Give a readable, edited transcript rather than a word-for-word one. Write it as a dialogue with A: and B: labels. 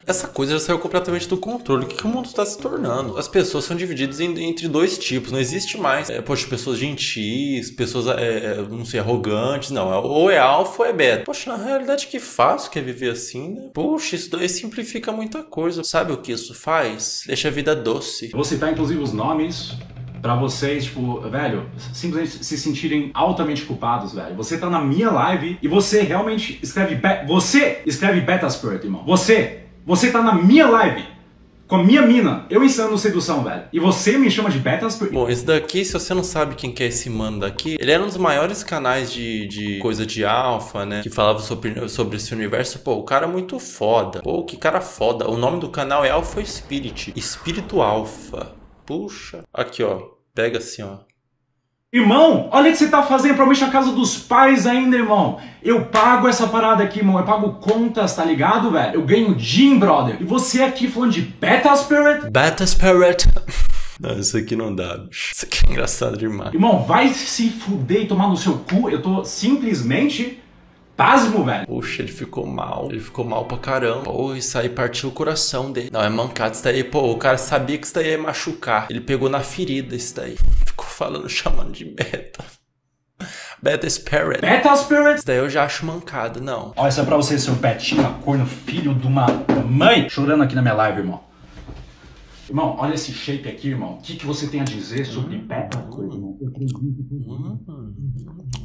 A: Essa coisa já saiu completamente do controle. O que o mundo está se tornando? As pessoas são divididas entre dois tipos. Não existe mais, poxa, pessoas gentis, pessoas, não sei, arrogantes. Não, ou é alfa ou é beta. Poxa, na realidade, que fácil que é viver assim, né? Poxa, isso daí simplifica muita coisa. Sabe o que isso faz? Deixa a vida doce.
B: Vou citar, inclusive, os nomes pra vocês, tipo, velho, simplesmente se sentirem altamente culpados, velho. Você tá na minha live e você realmente escreve... Você escreve Beta Spirit, irmão. Você tá na minha live, com a minha mina, eu ensinando sedução, velho. E você me chama de Beta Spirit.
A: Bom, esse daqui, se você não sabe quem que é esse mano daqui, ele era um dos maiores canais de coisa de alfa, né? Que falava sobre esse universo. Pô, o cara é muito foda. Pô, que cara foda. O nome do canal é Alpha Spirit. Espírito Alpha. Puxa. Aqui, ó. Pega assim, ó.
B: Irmão, olha o que você tá fazendo, provavelmente na casa dos pais ainda, irmão. Eu pago essa parada aqui, irmão. Eu pago contas, tá ligado, velho? Eu ganho Jim, brother. E você aqui falando de Beta Spirit?
A: Beta Spirit. Não, isso aqui não dá, bicho. Isso aqui é engraçado demais.
B: Irmão, vai se fuder e tomar no seu cu. Eu tô simplesmente... pasmo, velho.
A: Puxa, ele ficou mal. Ele ficou mal pra caramba. Pô, isso aí partiu o coração dele. Não, é mancado isso daí. Pô, o cara sabia que isso daí ia machucar. Ele pegou na ferida isso daí. Ficou falando, chamando de beta. Beta Spirit.
B: Beta Spirit?
A: Isso daí eu já acho mancado, não.
B: Olha, isso é pra você, seu Betinho, corno, filho de uma mãe. Chorando aqui na minha live, irmão. Irmão, olha esse shape aqui, irmão. O que você tem a dizer sobre Beta Spirit, irmão?